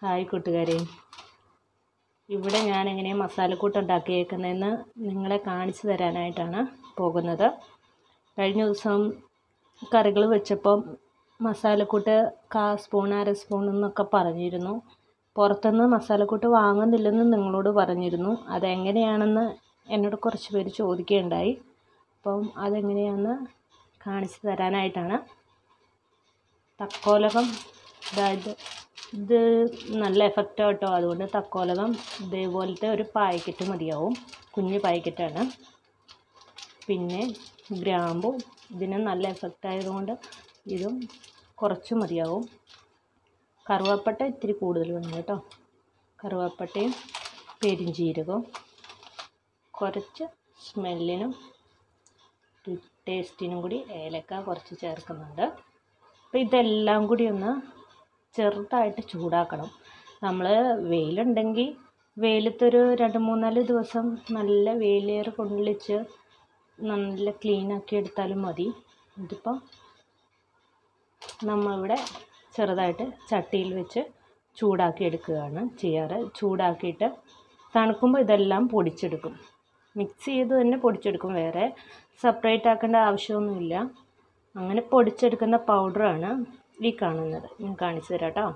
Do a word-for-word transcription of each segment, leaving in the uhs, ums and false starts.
Hi കൂട്ടുകാരെ, ഇവിടെ ഞാൻ എങ്ങനെ മസാലക്കൂട്ട് ഉണ്ടാക്കിയേക്കുന്നതെന്ന് നിങ്ങളെ കാണിച്ചു തരാനായിട്ടാണ് പോകുന്നത്. കഴിഞ്ഞ ദിവസം കറികൾ വെച്ചപ്പം മസാലക്കൂട്ട് കാ സ്പൂൺ അര സ്പൂൺ എന്നൊക്കെ പറഞ്ഞിരുന്നു. പുറത്തുനിന്ന് മസാലക്കൂട്ട് വാങ്ങുന്നില്ലെന്ന് നിങ്ങളോട് പറഞ്ഞിരുന്നു. അതെങ്ങനെയാണെന്ന് എന്നോട് കുറച്ച് പേര് ചോദിക്കുകയുണ്ടായി. അപ്പം അതെങ്ങനെയാണെന്ന് കാണിച്ചു തരാനായിട്ടാണ്. തക്കോലകം, അതായത് ഇത് നല്ല എഫക്റ്റാണ് കേട്ടോ. അതുകൊണ്ട് തക്കോലകം ഇതേപോലത്തെ ഒരു പാക്കറ്റ് മതിയാവും, കുഞ്ഞ് പാക്കറ്റാണ്. പിന്നെ ഗ്രാമ്പു, ഇതിന് നല്ല എഫക്റ്റ് ആയതുകൊണ്ട് ഇതും കുറച്ച് മതിയാവും. കറുവപ്പട്ട ഇത്തിരി കൂടുതൽ വേണം കേട്ടോ. കറുവപ്പട്ടയും പെരുംജീരകവും കുറച്ച് സ്മെല്ലിനും ടേസ്റ്റിനും കൂടി ഏലക്ക കുറച്ച് ചേർക്കുന്നുണ്ട്. അപ്പോൾ ഇതെല്ലാം കൂടി ഒന്ന് ചെറുതായിട്ട് ചൂടാക്കണം. നമ്മൾ വെയിലുണ്ടെങ്കിൽ വെയിലത്തൊരു രണ്ട് മൂന്നാല് ദിവസം നല്ല വെയിലേറ് കൊള്ളിച്ച് നല്ല ക്ലീനാക്കി എടുത്താലും മതി. ഇതിപ്പം നമ്മളിവിടെ ചെറുതായിട്ട് ചട്ടിയിൽ വെച്ച് ചൂടാക്കി എടുക്കുകയാണ് ചെയ്യാറ്. ചൂടാക്കിയിട്ട് തണുക്കുമ്പോൾ ഇതെല്ലാം പൊടിച്ചെടുക്കും. മിക്സ് ചെയ്ത് തന്നെ പൊടിച്ചെടുക്കും, വേറെ സെപ്പറേറ്റ് ആക്കേണ്ട ആവശ്യമൊന്നുമില്ല. അങ്ങനെ പൊടിച്ചെടുക്കുന്ന പൗഡറാണ് ഈ കാണുന്നത്. ഞാൻ കാണിച്ചു തരാം കേട്ടോ.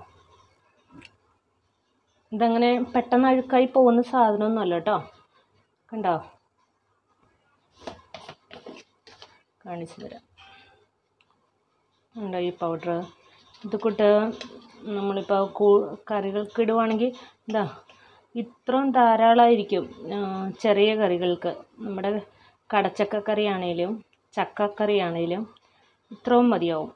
ഇതങ്ങനെ പെട്ടെന്ന് അഴുക്കായി പോകുന്ന സാധനമൊന്നുമല്ല കേട്ടോ. കണ്ടോ, കാണിച്ചു തരാം. ഉണ്ടോ ഈ പൗഡർ? ഇത് കൂട്ട് നമ്മളിപ്പോൾ കൂ കറികൾക്ക് ഇടുവാണെങ്കിൽ ഇതാ ഇത്രയും ധാരാളമായിരിക്കും. ചെറിയ കറികൾക്ക്, നമ്മുടെ കടച്ചക്കക്കറി ആണെങ്കിലും ചക്കക്കറി ആണെങ്കിലും ഇത്രയും മതിയാവും.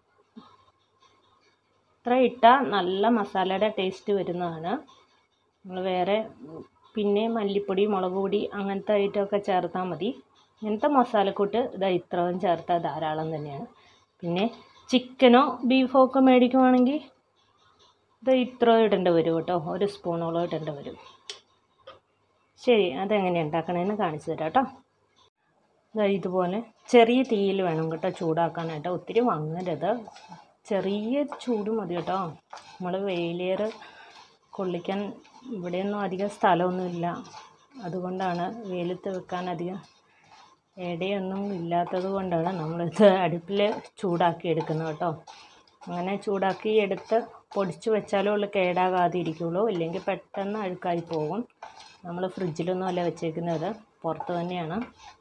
ഇത്ര ഇട്ടാൽ നല്ല മസാലയുടെ ടേസ്റ്റ് വരുന്നതാണ്. നമ്മൾ വേറെ പിന്നെ മല്ലിപ്പൊടി, മുളക് പൊടി അങ്ങനത്തെ ഐറ്റമൊക്കെ ചേർത്താൽ മതി. ഇങ്ങനത്തെ മസാലക്കൂട്ട് ഇതാ ഇത്രയും ചേർത്താൽ ധാരാളം തന്നെയാണ്. പിന്നെ ചിക്കനോ ബീഫോ ഒക്കെ മേടിക്കുവാണെങ്കിൽ ഇത് ഇത്ര ഇടേണ്ടി വരും കേട്ടോ, ഒരു സ്പൂണോളം ഇടേണ്ടി വരും. ശരി, അതെങ്ങനെയാണ് ഉണ്ടാക്കണമെന്ന് കാണിച്ചു തരാം കേട്ടോ. ഇതാ ഇതുപോലെ ചെറിയ തീയിൽ വേണം കേട്ടോ ചൂടാക്കാനായിട്ട്. ഒത്തിരി വാങ്ങരുത്, ചെറിയ ചൂട് മതി കേട്ടോ. നമ്മൾ വെയിലേറ് കൊള്ളിക്കാൻ ഇവിടെയൊന്നും അധികം സ്ഥലമൊന്നുമില്ല, അതുകൊണ്ടാണ് വെയിലത്ത് വെക്കാൻ അധികം ഇടയൊന്നും ഇല്ലാത്തത് കൊണ്ടാണ് നമ്മളിത് അടുപ്പിൽ ചൂടാക്കി എടുക്കുന്നത് കേട്ടോ. അങ്ങനെ ചൂടാക്കി എടുത്ത് പൊടിച്ച് വെച്ചാലേ ഉള്ളൂ കേടാകാതെ ഇരിക്കുകയുള്ളൂ, ഇല്ലെങ്കിൽ പെട്ടെന്ന് അഴുക്കായി പോകും. നമ്മൾ ഫ്രിഡ്ജിലൊന്നും അല്ല വെച്ചേക്കുന്നത്, പുറത്ത് തന്നെയാണ്.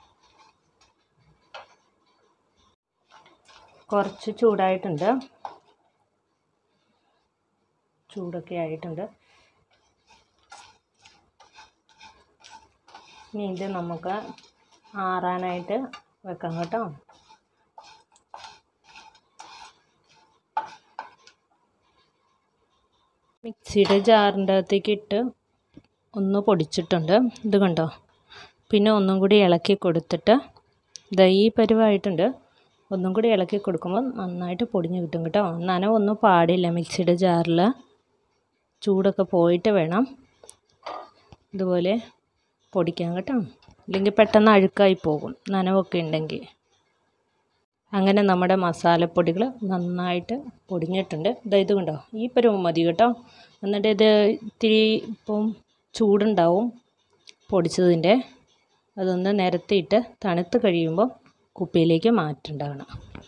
കുറച്ച് ചൂടായിട്ടുണ്ട്, ചൂടൊക്കെ ആയിട്ടുണ്ട്. ഇനി ഇത് നമുക്ക് ആറാനായിട്ട് വെക്കാം കേട്ടോ. മിക്സിയുടെ ജാറിൻ്റെ അകത്തേക്ക് ഇട്ട് ഒന്ന് പൊടിച്ചിട്ടുണ്ട്. ഇത് കണ്ടോ. പിന്നെ ഒന്നും കൂടി ഇളക്കി കൊടുത്തിട്ട് ഇതാ ഈ പരുവായിട്ടുണ്ട്. ഒന്നും കൂടി ഇളക്കി കൊടുക്കുമ്പോൾ നന്നായിട്ട് പൊടിഞ്ഞ് കിട്ടും കേട്ടോ. നനവൊന്നും പാടില്ല മിക്സിയുടെ ജാറിൽ. ചൂടൊക്കെ പോയിട്ട് വേണം ഇതുപോലെ പൊടിക്കാൻ കേട്ടോ, ഇല്ലെങ്കിൽ പെട്ടെന്ന് അഴുക്കായി പോകും നനവൊക്കെ ഉണ്ടെങ്കിൽ. അങ്ങനെ നമ്മുടെ മസാലപ്പൊടികൾ നന്നായിട്ട് പൊടിഞ്ഞിട്ടുണ്ട്. ഇതാ ഇത് കണ്ടോ, ഈ പരുവം മതി കേട്ടോ. എന്നിട്ട് ഇത് ഇത്തിരി ഇപ്പം ചൂടുണ്ടാവും പൊടിച്ചതിൻ്റെ, അതൊന്ന് നിരത്തിയിട്ട് തണുത്ത് കഴിയുമ്പോൾ കുപ്പിയിലേക്ക് മാറ്റേണ്ടതാണ്.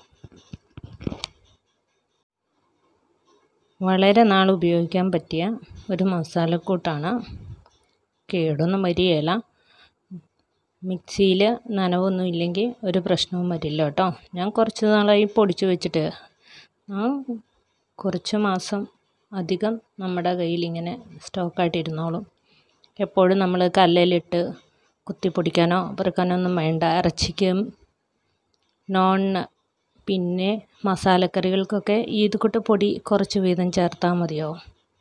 വളരെ നാൾ ഉപയോഗിക്കാൻ പറ്റിയ ഒരു മസാലക്കൂട്ടാണ്, കേടൊന്നും വരികയില്ല. മിക്സിയിൽ നനവൊന്നും ഇല്ലെങ്കിൽ ഒരു പ്രശ്നവും വരില്ല കേട്ടോ. ഞാൻ കുറച്ച് നാളായി പൊടിച്ച് വെച്ചിട്ട്, ആ കുറച്ച് മാസം അധികം നമ്മുടെ കയ്യിൽ ഇങ്ങനെ സ്റ്റോക്കായിട്ട് ഇരുന്നോളും. എപ്പോഴും നമ്മൾ കല്ലിലിട്ട് കുത്തി പൊടിക്കാനോ പെറുക്കാനോ ഒന്നും വേണ്ട. ഇറച്ചിക്കും നോണിന് പിന്നെ മസാലക്കറികൾക്കൊക്കെ ഇത് കൂട്ട് പൊടി കുറച്ച് വീതം ചേർത്താൽ മതിയാവും.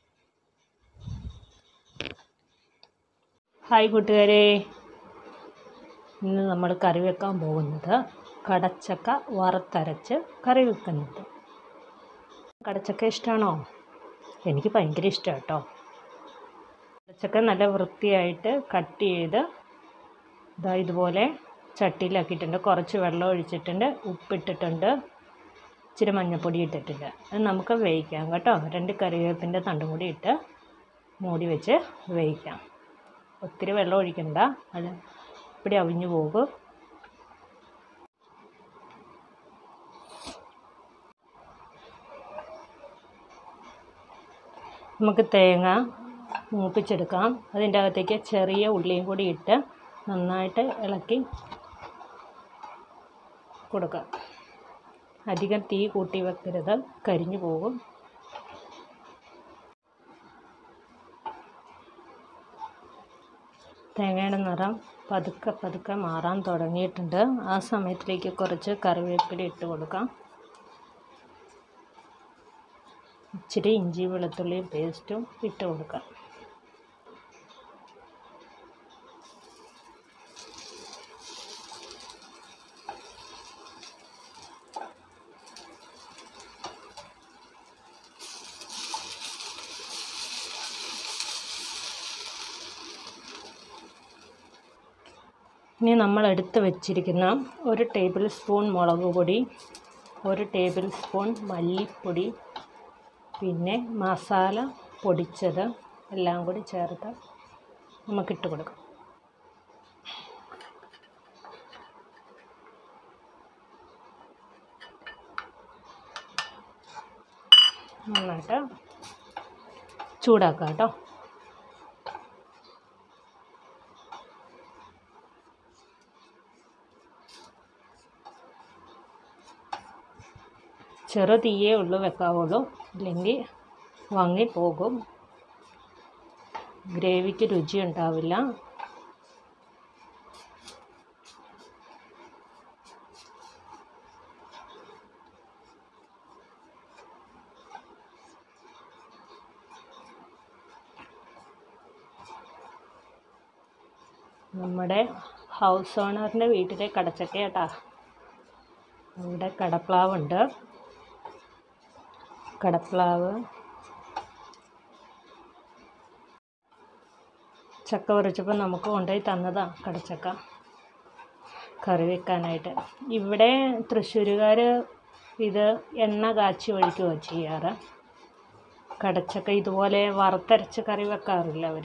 ഹായ് കൂട്ടുകാരെ, ഇന്ന് നമ്മൾ കറി വെക്കാൻ പോകുന്നത് കടച്ചക്ക വറുത്തരച്ച് കറി വെക്കുന്നത്. കടച്ചക്ക ഇഷ്ടമാണോ? എനിക്ക് ഭയങ്കര ഇഷ്ടമാണ് കേട്ടോ. കടച്ചക്ക നല്ല വൃത്തിയായിട്ട് കട്ട് ചെയ്ത് ഇതാ ഇതുപോലെ ചട്ടിയിലാക്കിയിട്ടുണ്ട്. കുറച്ച് വെള്ളം ഒഴിച്ചിട്ടുണ്ട്, ഉപ്പിട്ടിട്ടുണ്ട്. ഇച്ചിരി മഞ്ഞൾപ്പൊടി ഇട്ടിട്ടില്ല. അത് നമുക്ക് വേവിക്കാം കേട്ടോ. രണ്ട് കറിവേപ്പിൻ്റെ തണ്ടും കൂടി ഇട്ട് മൂടി വെച്ച് വേവിക്കാം. ഒത്തിരി വെള്ളം ഒഴിക്കണ്ട, അത് ഇവിടെ അവിഞ്ഞു പോകും. നമുക്ക് തേങ്ങ മൂപ്പിച്ചെടുക്കാം. അതിൻ്റെ അകത്തേക്ക് ചെറിയ ഉള്ളിയും കൂടി ഇട്ട് നന്നായിട്ട് ഇളക്കി കൊടുക്കാം. അധികം തീ കൂട്ടി വെക്കരുത്, കരിഞ്ഞു പോകും. തേങ്ങയുടെ നിറം പതുക്കെ പതുക്കെ മാറാൻ തുടങ്ങിയിട്ടുണ്ട്. ആ സമയത്തിലേക്ക് കുറച്ച് കറിവേപ്പില ഇട്ട് കൊടുക്കാം. ഇച്ചിരി ഇഞ്ചി വെളുത്തുള്ളി പേസ്റ്റും ഇട്ട് കൊടുക്കാം. ഇനി നമ്മൾ എടുത്ത് വെച്ചിരിക്കുന്ന ഒരു ടേബിൾ സ്പൂൺ മുളക് പൊടി, ഒരു ടേബിൾ സ്പൂൺ മല്ലിപ്പൊടി, പിന്നെ മസാല പൊടിച്ചത് എല്ലാം കൂടി ചേർത്ത് നമുക്കിട്ട് കൊടുക്കാം. നന്നായിട്ട് ചൂടാക്കാം കേട്ടോ. ചെറു തീയേ ഉള്ളൂ വെക്കാവുള്ളൂ, ഇല്ലെങ്കിൽ വങ്ങിപ്പോകും, ഗ്രേവിക്ക് രുചി ഉണ്ടാവില്ല. നമ്മുടെ ഹൗസ് ഓണറിൻ്റെ വീട്ടിലെ കടച്ചക്ക കേട്ടാ. ഇവിടെ കടപ്ലാവുണ്ട്. കടപ്ലാവ് ചക്ക പറിച്ചപ്പോൾ നമുക്ക് കൊണ്ടുപോയി തന്നതാണ് കടച്ചക്ക കറി വെക്കാനായിട്ട്. ഇവിടെ തൃശ്ശൂരുകാർ ഇത് എണ്ണ കാച്ചി ഒഴിക്കുകയാണ് ചെയ്യാറ്. കടച്ചക്ക ഇതുപോലെ വറുത്തരച്ച് കറി വെക്കാറില്ല അവർ.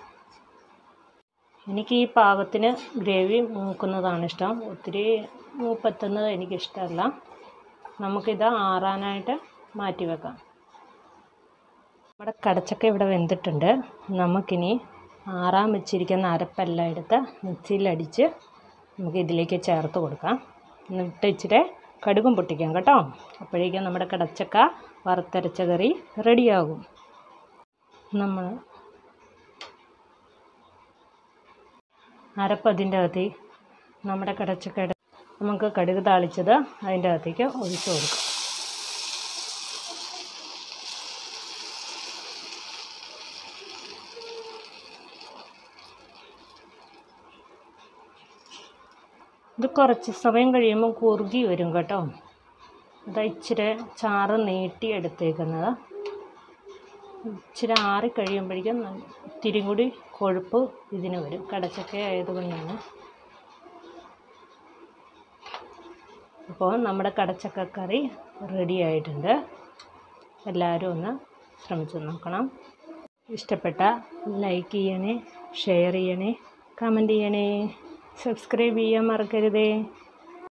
എനിക്ക് ഈ പാകത്തിന് ഗ്രേവി മൂക്കുന്നതാണ് ഇഷ്ടം, ഒത്തിരി മൂപ്പത്തുന്നത് എനിക്കിഷ്ടമല്ല. നമുക്കിത് ആറാനായിട്ട് മാറ്റി വെക്കാം. നമ്മുടെ കടച്ചക്ക ഇവിടെ വെന്തിട്ടുണ്ട്. നമുക്കിനി ആറാൻ വെച്ചിരിക്കുന്ന അരപ്പെല്ലാം എടുത്ത് മിക്സിയിലടിച്ച് നമുക്ക് ഇതിലേക്ക് ചേർത്ത് കൊടുക്കാം. എന്നിട്ട് ഇച്ചിരി കടുകും പൊട്ടിക്കാം കേട്ടോ. അപ്പോഴേക്കും നമ്മുടെ കടച്ചക്ക വറുത്തരച്ച കറി റെഡിയാകും. നമ്മൾ അരപ്പതിൻ്റെ അകത്ത് നമ്മുടെ കടച്ചക്ക നമുക്ക് കടുക് താളിച്ചത് അതിൻ്റെ അകത്തേക്ക് ഒഴിച്ച് കൊടുക്കാം. ഇത് കുറച്ച് സമയം കഴിയുമ്പോൾ കുറുകി വരും കേട്ടോ. അത് ഇച്ചിരി ചാറ് നീട്ടി എടുത്തേക്കുന്നത്. ഇച്ചിരി ആറി കഴിയുമ്പോഴേക്കും ഇത്തിരി കൂടി കൊഴുപ്പ് ഇതിന് വരും, കടച്ചക്ക ആയതുകൊണ്ടാണ്. അപ്പോൾ നമ്മുടെ കടച്ചക്ക കറി റെഡി ആയിട്ടുണ്ട്. എല്ലാവരും ഒന്ന് ശ്രമിച്ച് നോക്കണം. ഇഷ്ടപ്പെട്ട ലൈക്ക് ചെയ്യണേ, ഷെയർ ചെയ്യണേ, കമൻറ്റ് ചെയ്യണേ, സബ്സ്ക്രൈബ് ചെയ്യാൻ മറക്കരുതേ.